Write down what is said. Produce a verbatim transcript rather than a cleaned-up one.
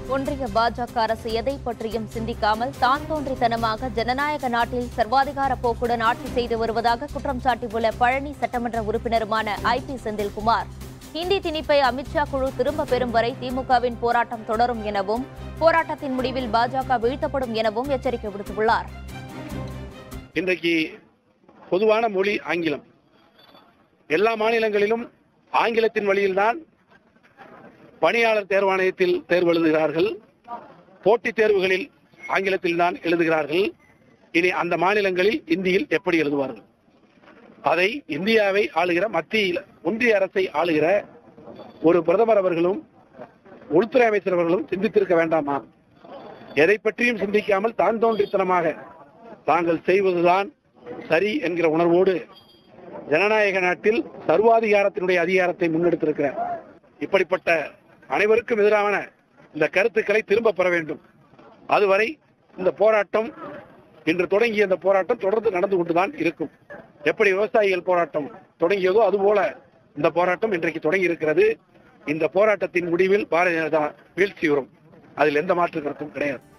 ஒன்றிய பாஜக அரசு எதை பற்றியும் சிந்திக்காமல் தான் தோன்றித்தனமாக ஜனநாயக நாட்டில் சர்வாதிகார போக்குடன் ஆட்சி செய்து வருவதாக குற்றம் சாட்டியுள்ள பழனி சட்டமன்ற உறுப்பினருமான ஐ பி செந்தில் குமார் ஹிந்தி திணிப்பை அமித்ஷா குழு திரும்ப பெறும் வரை திமுகவின் போராட்டம் தொடரும் எனவும் போராட்டத்தின் முடிவில் பாஜக வீழ்த்தப்படும் எனவும் எச்சரிக்கை விடுத்துள்ளார். இன்றைக்கு பொதுவான மொழி ஆங்கிலம். எல்லா மாநிலங்களிலும் ஆங்கிலத்தின் வழியில்தான் பணியாளர் தேர்வாணையத்தில் தேர்வு எழுதுகிறார்கள். போட்டித் தேர்வுகளில் ஆங்கிலத்தில் தான் எழுதுகிறார்கள். இனி அந்த மாநிலங்களில் இந்தியில் எப்படி எழுதுவார்கள்? அதை இந்தியாவை ஆளுகிற மத்தியில் ஒன்றிய அரசை ஆளுகிற ஒரு பிரதமர் அவர்களும் உள்துறை அமைச்சர் அவர்களும் சிந்தித்திருக்க வேண்டாமா? எதை பற்றியும் சிந்திக்காமல் தான் தோன்றித்தனமாக தாங்கள் செய்வதுதான் சரி என்கிற உணர்வோடு ஜனநாயக நாட்டில் சர்வாதிகாரத்தினுடைய அதிகாரத்தை முன்னெடுத்திருக்கிறார். இப்படிப்பட்ட அனைவருக்கும் எதிரான இந்த கருத்துக்களை திரும்ப பெற வேண்டும். அதுவரை இந்த போராட்டம், இன்று தொடங்கிய இந்த போராட்டம் தொடர்ந்து நடந்து கொண்டுதான் இருக்கும். எப்படி விவசாயிகள் போராட்டம் தொடங்கியதோ அதுபோல இந்த போராட்டம் இன்றைக்கு தொடங்கி இருக்கிறது. இந்த போராட்டத்தின் முடிவில் பாரதிய ஜனதா வீழ்ச்சி வரும். அதில் எந்த மாற்று கருத்தும் கிடையாது.